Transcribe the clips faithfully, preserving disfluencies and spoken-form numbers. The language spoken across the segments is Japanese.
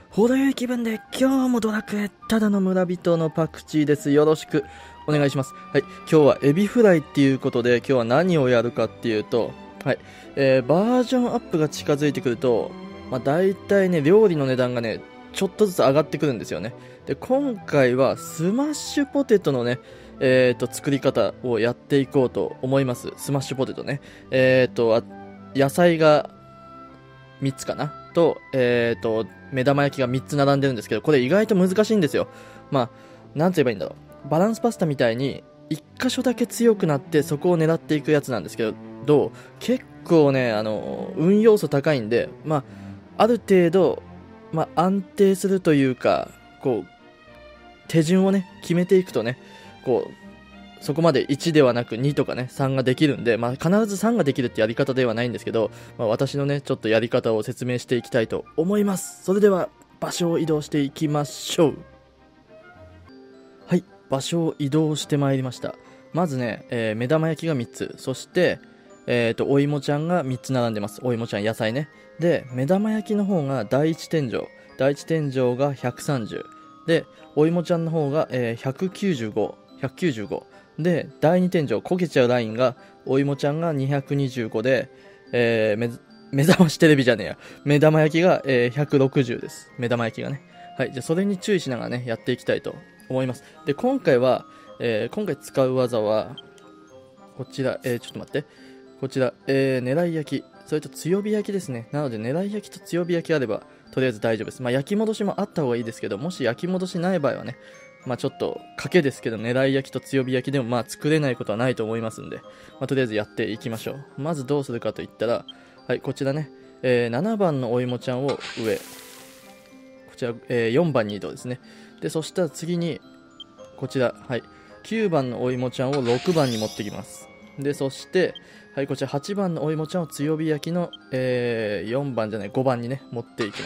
程よい気分で今日もドラクエただの村人のパクチーです。よろしくお願いします。はい、今日はエビフライっていうことで今日は何をやるかっていうと、はい、えー、バージョンアップが近づいてくると、まあ、大体ね料理の値段がねちょっとずつ上がってくるんですよね。で今回はスマッシュポテトのねえーと作り方をやっていこうと思います。スマッシュポテトね、えーと野菜がみっつかなと、えーと目玉焼きがみっつ並んでるんですけど、これ意外と難しいんですよ。まあなんて言えばいいんだろう、バランスパスタみたいにいっ箇所だけ強くなってそこを狙っていくやつなんですけど、結構ねあの運要素高いんで、まあある程度、まあ、安定するというか、こう手順をね決めていくとね、こうそこまでいちではなくにとかねさんができるんで、まあ、必ずさんができるってやり方ではないんですけど、まあ、私のねちょっとやり方を説明していきたいと思います。それでは場所を移動していきましょう。はい、場所を移動してまいりました。まずね、えー、目玉焼きがみっつ、そしてえーとお芋ちゃんがみっつ並んでます。お芋ちゃん野菜ね。で目玉焼きの方が第一天井第一天井がひゃくさんじゅうで、お芋ちゃんの方が、えー、ひゃくきゅうじゅうごで、第二天井焦げちゃうラインがお芋ちゃんがにひゃくにじゅうごで、えー、目, 目覚ましテレビじゃねえや目玉焼きが、えー、ひゃくろくじゅうです。目玉焼きがね。はい、じゃあそれに注意しながらねやっていきたいと思います。で今回は、えー、今回使う技はこちら、えー、ちょっと待ってこちら、えー、狙い焼き、それと強火焼きですね。なので狙い焼きと強火焼きあればとりあえず大丈夫です。まあ焼き戻しもあった方がいいですけど、もし焼き戻しない場合はね、まあちょっと賭けですけど狙い焼きと強火焼きでもまあ作れないことはないと思いますんで、まあ、とりあえずやっていきましょう。まずどうするかといったら、はいこちらね、えー、ななばんのお芋ちゃんを上、こちら、えー、よんばんに移動ですね。でそしたら次にこちら、はいきゅうばんのお芋ちゃんをろくばんに持ってきます。でそしてはいこちらはちばんのお芋ちゃんを強火焼きの、えー、よんばんじゃないごばんにね持っていきます。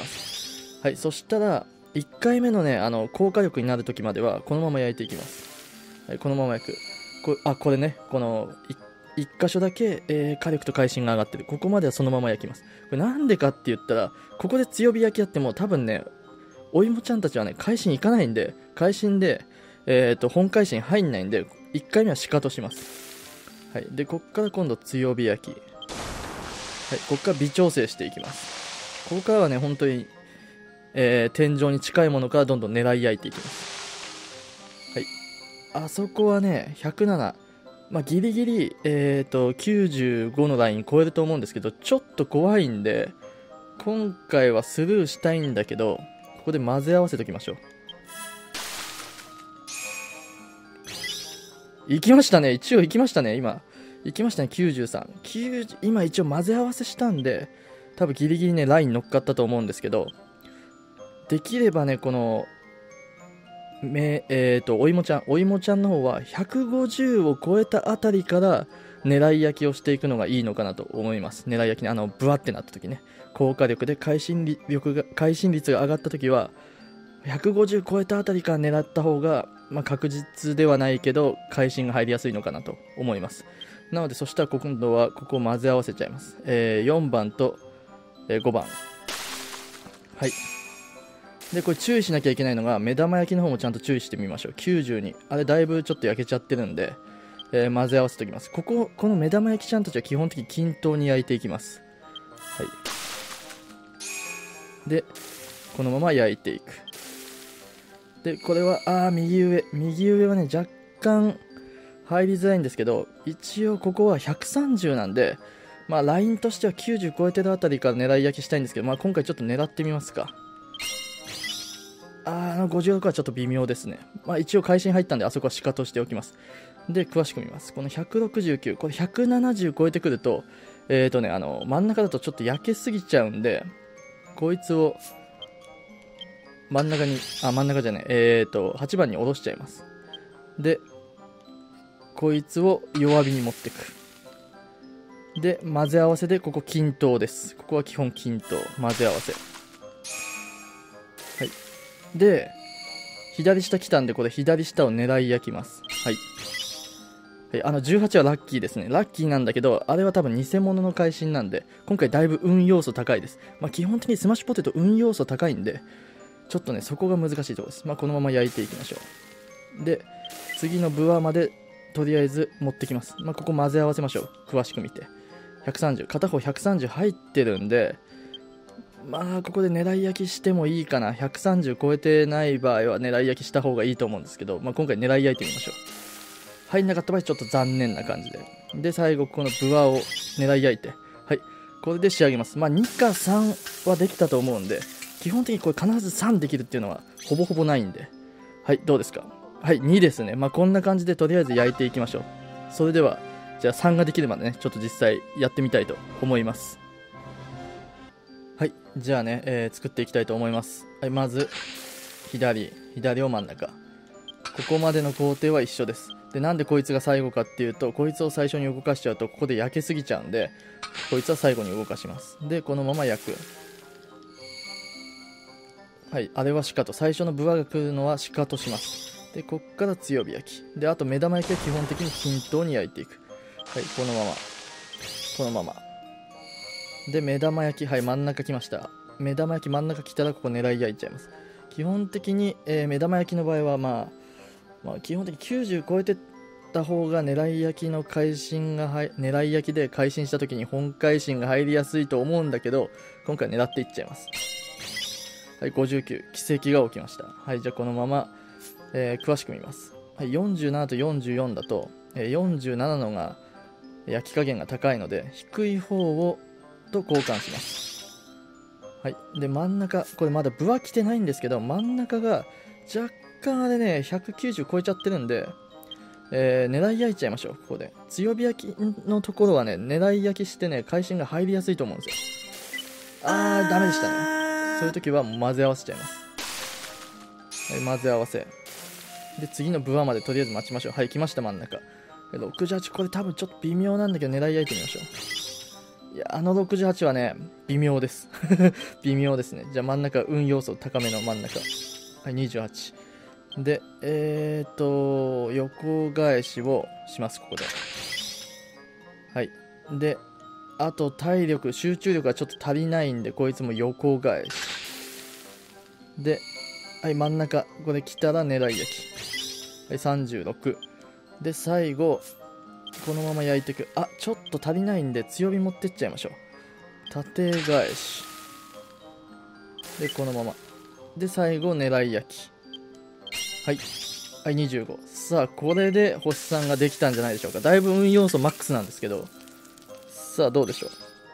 はいそしたらいっかいめのねあの高火力になるときまではこのまま焼いていきます。はいこのまま焼く。こあこれねこのいっ箇所だけ、えー、火力と会心が上がってる。ここまではそのまま焼きます。これなんでかって言ったら、ここで強火焼きやっても多分ねお芋ちゃんたちはね会心いかないんで、会心で、えー、と本会心入んないんでいっかいめはシカトします。はい、でこっから今度強火焼き、はい、こっから微調整していきます。ここからはね本当に、えー、天井に近いものからどんどん狙い焼いていきます。はい、あそこはねひゃくなな、まあ、ギリギリ、えー、ときゅうじゅうごのライン超えると思うんですけど、ちょっと怖いんで今回はスルーしたいんだけど、ここで混ぜ合わせておきましょう。行きましたね、一応行きましたね。今行きましたね。きゅうじゅうさん、きゅうじゅう今一応混ぜ合わせしたんで多分ギリギリねライン乗っかったと思うんですけど、できればねこのめえーとお芋ちゃんお芋ちゃんの方はひゃくごじゅうを超えたあたりから狙い焼きをしていくのがいいのかなと思います。狙い焼きね、あのブワってなった時ね、高火力で会心力が会心率が上がった時はひゃくごじゅう超えたあたりから狙った方が、まあ、確実ではないけど会心が入りやすいのかなと思います。なのでそしたら今度はここを混ぜ合わせちゃいます。えー、よんばんと、えー、ごばん。はいでこれ注意しなきゃいけないのが目玉焼きの方もちゃんと注意してみましょう。きゅうじゅうにあれだいぶちょっと焼けちゃってるんで、えー、混ぜ合わせておきます。こここの目玉焼きちゃんたちは基本的に均等に焼いていきます。はいでこのまま焼いていく。でこれはあー右上右上はね若干入りづらいんですけど、一応ここはひゃくさんじゅうなんで、まあラインとしてはきゅうじゅう超えてるあたりから狙い焼きしたいんですけど、まあ今回ちょっと狙ってみますか。あーあのごじゅうろくはちょっと微妙ですね。まあ一応会心入ったんであそこはシカトしておきます。で詳しく見ます。このひゃくろくじゅうきゅう、これひゃくななじゅう超えてくるとえーとねあの真ん中だとちょっと焼けすぎちゃうんで、こいつを真ん中にあ真ん中じゃないえーとはちばんに下ろしちゃいます。でこいつを弱火に持ってく。で混ぜ合わせでここ均等です。ここは基本均等混ぜ合わせ。はいで左下来たんでこれ左下を狙い焼きます。はい、はい、あのじゅうはちはラッキーですね。ラッキーなんだけどあれは多分偽物の会心なんで今回だいぶ運要素高いです。まあ基本的にスマッシュポテト運要素高いんで、 ちょっとねそこが難しいところです。まあこのまま焼いていきましょう。で次のブワまでとりあえず持ってきます。まあここ混ぜ合わせましょう。詳しく見てひゃくさんじゅう、片方ひゃくさんじゅう入ってるんで、まあここで狙い焼きしてもいいかな。ひゃくさんじゅう超えてない場合は狙い焼きした方がいいと思うんですけど、まあ、今回狙い焼いてみましょう。入んなかった場合ちょっと残念な感じで、で最後このブワを狙い焼いて、はい、これで仕上げます。まあにかさんはできたと思うんで、基本的にこれ必ずさんできるっていうのはほぼほぼないんで、はい、どうですか。はい、にですね。まあこんな感じでとりあえず焼いていきましょう。それではじゃあさんができるまでね、ちょっと実際やってみたいと思います。はい、じゃあね、えー作っていきたいと思います。はい、まず左左を真ん中、ここまでの工程は一緒です。でなんでこいつが最後かっていうと、こいつを最初に動かしちゃうとここで焼けすぎちゃうんで、こいつは最後に動かします。でこのまま焼く。はい、あれはシカト、最初のブワが来るのはシカトします。でこっから強火焼きで、あと目玉焼きは基本的に均等に焼いていく。はい、このままこのままで目玉焼き、はい、真ん中来ました。目玉焼き真ん中来たらここ狙い焼いちゃいます。基本的に、えー目玉焼きの場合は、まあ、まあ基本的にきゅうじゅう超えてた方が狙い焼きの会心が入狙い焼きで会心した時に本会心が入りやすいと思うんだけど、今回狙っていっちゃいます。はい、ごじゅうきゅう、奇跡が起きました。はい、じゃあこのまま、えー詳しく見ます。はい、よんじゅうななとよんじゅうよんだと、えーよんじゅうななのが焼き加減が高いので低い方をと交換します。はい、で真ん中、これまだブワ来てないんですけど、真ん中が若干あれねひゃくきゅうじゅう超えちゃってるんで、えー狙い焼いちゃいましょう。ここで強火焼きのところはね狙い焼きしてね会心が入りやすいと思うんですよ。あーダメでしたね。そういう時はもう混ぜ合わせちゃいます。はい、混ぜ合わせで次のブワまでとりあえず待ちましょう。はい、来ました真ん中。ろくじゅうはち、これ多分ちょっと微妙なんだけど狙い焼いてみましょう。いやあのろくじゅうはちはね微妙です微妙ですね。じゃあ真ん中運要素高めの真ん中、はい、にじゅうはちでえーと横返しをします。ここではいであと体力集中力がちょっと足りないんで、こいつも横返しで、はい真ん中ここで来たら狙い焼き、はいさんじゅうろくで最後このまま焼いていく。あちょっと足りないんで強火持ってっちゃいましょう。縦返しでこのままで最後狙い焼き、はいはいにじゅうご。さあこれで星さんができたんじゃないでしょうか。だいぶ運要素マックスなんですけど、さあどうでしょう。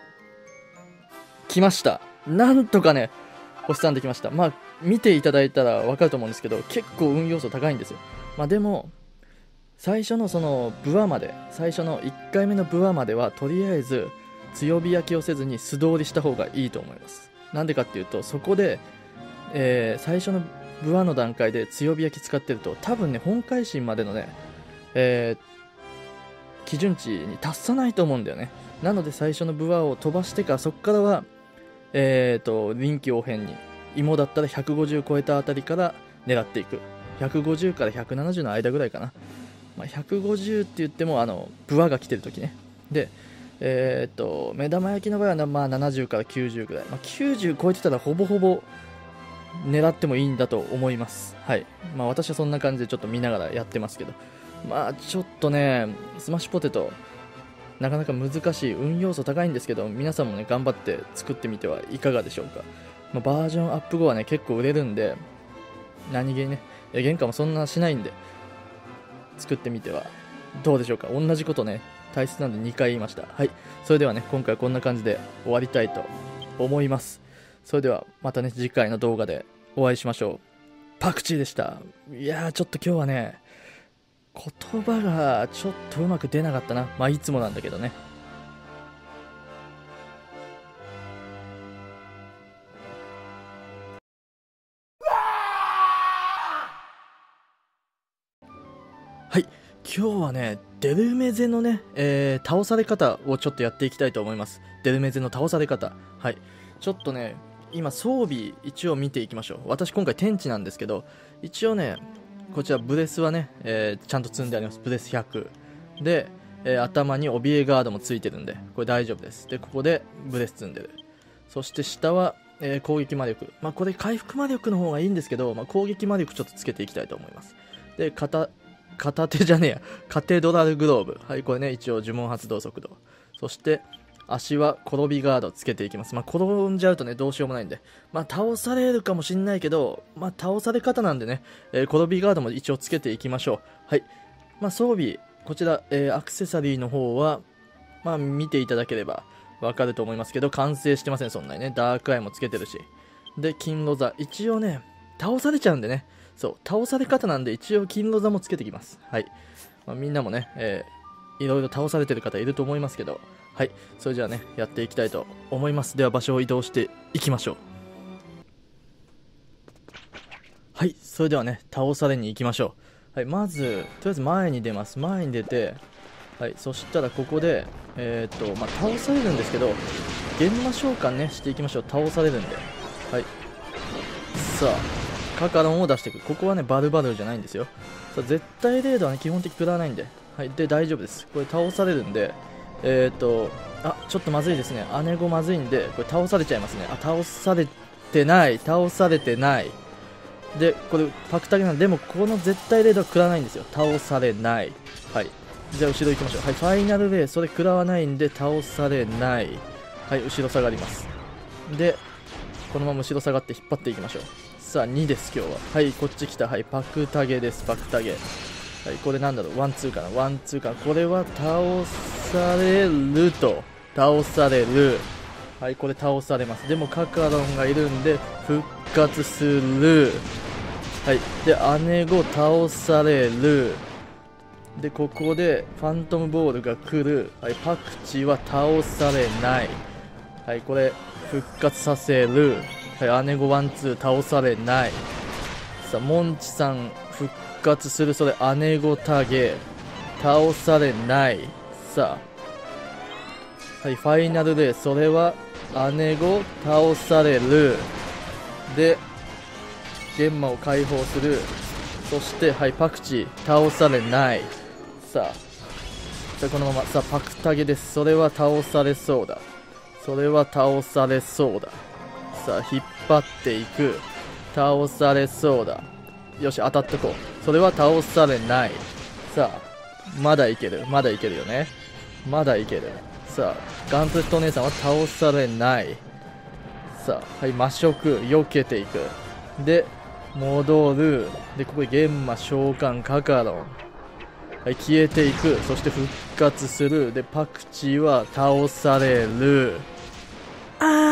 来ました。なんとかね星さんできました。まあ見ていただいたら分かると思うんですけど、結構運要素高いんですよ。まあでも最初のそのブワまで、最初のいっかいめのブワまではとりあえず強火焼きをせずに素通りした方がいいと思います。なんでかっていうと、そこで、えー最初のブワの段階で強火焼き使ってると多分ね本会心までのね、えー基準値に達さないと思うんだよね。なので最初のブワを飛ばしてから、そこからはえーと臨機応変に芋だったらひゃくごじゅう超えたあたりから狙っていく。ひゃくごじゅうからひゃくななじゅうの間ぐらいかな。まあ、ひゃくごじゅうって言ってもあのブワが来てる時ね。でえー、っと目玉焼きの場合はまあななじゅうからきゅうじゅうぐらい、まあ、きゅうじゅう超えてたらほぼほぼ狙ってもいいんだと思います。はい、まあ私はそんな感じでちょっと見ながらやってますけど、まあちょっとねスマッシュポテトなかなか難しい、運要素高いんですけど、皆さんもね頑張って作ってみてはいかがでしょうか。まあ、バージョンアップ後はね結構売れるんで、何気にね原価もそんなしないんで作ってみてはどうでしょうか。同じことね大切なんでにかい言いました。はい、それではね今回はこんな感じで終わりたいと思います。それではまたね次回の動画でお会いしましょう。パクチーでした。いやーちょっと今日はね言葉がちょっとうまく出なかったな。まあいつもなんだけどね。はい、今日はねデルメゼのね、えー倒され方をちょっとやっていきたいと思います。デルメゼの倒され方、はい、ちょっとね今装備一応見ていきましょう。私今回天地なんですけど、一応ねこちらブレスはね、えーちゃんと積んであります。ブレスひゃくで、えー頭に怯えガードもついてるんでこれ大丈夫です。でここでブレス積んでる。そして下はえー攻撃魔力。まあ、これ回復魔力の方がいいんですけど、まあ、攻撃魔力ちょっとつけていきたいと思います。で、片、片手じゃねえや。カテドラルグローブ。はい、これね、一応呪文発動速度。そして、足は転びガードつけていきます。まあ、転んじゃうとね、どうしようもないんで。まあ、倒されるかもしんないけど、まあ、倒され方なんでね、えー転びガードも一応つけていきましょう。はい。まあ、装備、こちら、えーアクセサリーの方は、まあ、見ていただければわかると思いますけど、完成してません、そんなにね。ダークアイもつけてるし。で、金ロザ。一応ね、倒されちゃうんでね。そう、倒され方なんで、一応金ロザもつけてきます。はい。まあ、みんなもね、えーいろいろ倒されてる方いると思いますけど、はい、それじゃあね、やっていきたいと思います。では場所を移動していきましょう。はい、それではね、倒されに行きましょう。はい、まず、とりあえず前に出ます。前に出て、はい、そしたらここで、えーっと、まあ、倒されるんですけど、現魔召喚ね、していきましょう。倒されるんで。はい。さあ、カカロンを出していく。ここはね、バルバルじゃないんですよ。さあ、絶対レードはね、基本的に食らわないんで。はい、で、大丈夫です。これ倒されるんで、えーと、あ、ちょっとまずいですね。姉子まずいんで、これ倒されちゃいますね。あ、倒されてない。倒されてない。で、これパクタゲなんで、でもこの絶対レードは食らわないんですよ。倒されない。はい。じゃあ後ろ行きましょう。はい、ファイナルレーそれ食らわないんで、倒されない。はい、後ろ下がります。で、このまま後ろ下がって引っ張っていきましょう。さあ、にです、今日は。はい、こっち来た。はい、パクタゲです、パクタゲ。はい、これなんだろう、ワンツーかな、ワンツーかな、これは倒されると、倒される、はい、これ倒されます。でもカカロンがいるんで、復活する、はい、で、姉子倒される、で、ここでファントムボールが来る、はい、パクチーは倒されない、はい、これ復活させる、はい、姉子ワンツー倒されない、さあ、モンチさん復復活する、それ姉子タゲ倒されない。さあ、はい、ファイナルでそれは姉子倒されるで、玄魔を解放する。そしてはい、パクチー倒されない。さあ、じゃあこのまま、さあ、パクタゲです。それは倒されそうだ。それは倒されそうだ。さあ、引っ張っていく。倒されそうだ。よし、当たっとこう。それは倒されない。さあ、まだいける。まだいけるよね。まだいける。さあ、ガンプレットお姉さんは倒されない。さあ、はい、魔食、避けていく。で、戻る。で、ここで玄魔召喚カカロン。はい、消えていく。そして復活する。で、パクチーは倒される。あ